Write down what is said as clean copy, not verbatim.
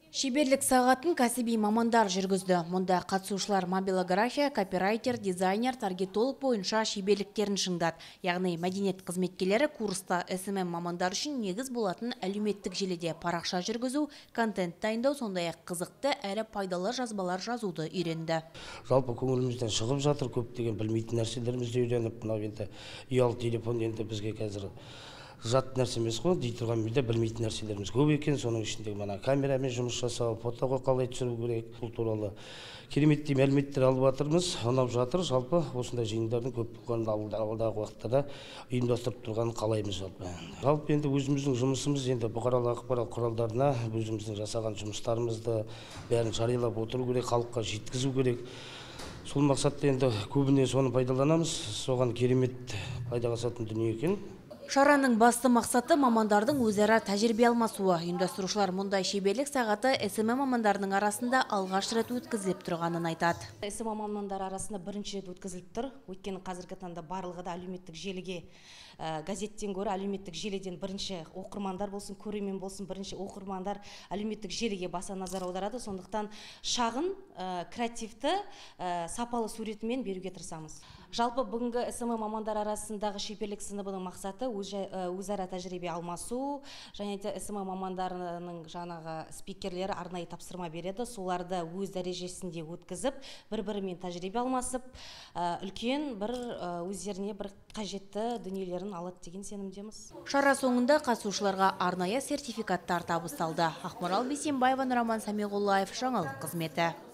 Шеберлік сағатын кәсіби мамандар жүргізді. Мұнда қатысушылар мобилография, копирайтер, дизайнер, таргетолог бойынша шеберліктерін шыңдады. Яғни мәдениет қызметкерлері курста СММ мамандар үшін негіз болатын әлеуметтік желіде парақша жүргізу, контент дайындау, сондай-ақ қызықты әрі пайдалы жазбалар жазуды үйренді. Жалпы көңілімізден шығып жатыр, көптеген білмейтін нәрселерімізді үйреніп, мынау енді ұялы телефон енді бізге қазір жат нәрсе емес қой, дей тұрған бірде білмейтін нәрселеріміз көп екен. Соның ішінде мына камерамен жұмыс жасау, фотоға қалай түсіру керек, бұл туралы кереметтей мәліметтер алып жатырмыз. Ұнап жатыр. Жалпы осындай жиындардың көп болғанын алдағы уақытта ұйымдастырып тұрғанын қалаймыз жалпы. Жалпы енді өзіміздің жұмысымыз енді бұқаралық ақпарат құралдарына өзіміздің жасаған жұмыстарымызды бәрін жариялап отыру керек, халыққа жеткізу керек. Сол мақсатта енді көбіне соны пайдаланамыз. Соған керемет пайдаға асатын дүние екен. Шараның басты мақсаты мамандардың өзара тәжірибе алмасуы. Ұйымдастырушылар мұндай шеберлік сағаты СММ мамандарының арасында алғаш рет өткізіліп тұрғанын айтады. СММ мамандар арасында бірінші рет өткізіліп тұр. Өйткені қазіргі таңда барлығы да әлеуметтік желіге, газеттен гөрі әлеуметтік желіден бірінші оқырмандар болсын, көрермен болсын, бірінші оқырмандар әлеуметтік желіге баса назар аударады. Сондықтан шағын, креативті, сапалы суретімен беруге тырысамыз. Жалпы бүгінгі СММ мамандар арасындағы шеберлік сыныбының мақсаты өзара тәжірибе алмасу, және де СММ мамандарының жаңағы спикерлері арнайы тапсырма береді. Соларды өз дәрежесінде өткізіп, бір-бірімен тәжірибе алмасып, үлкен бір өздеріне бір қажетті дүниелерін алады деген сенімдеміз. Шара соңында қатысушыларға арнайы сертификаттар табысталды. Ақмарал Бейсенбаева, Нұраман Самиғоллаев, жаңалық қызметі.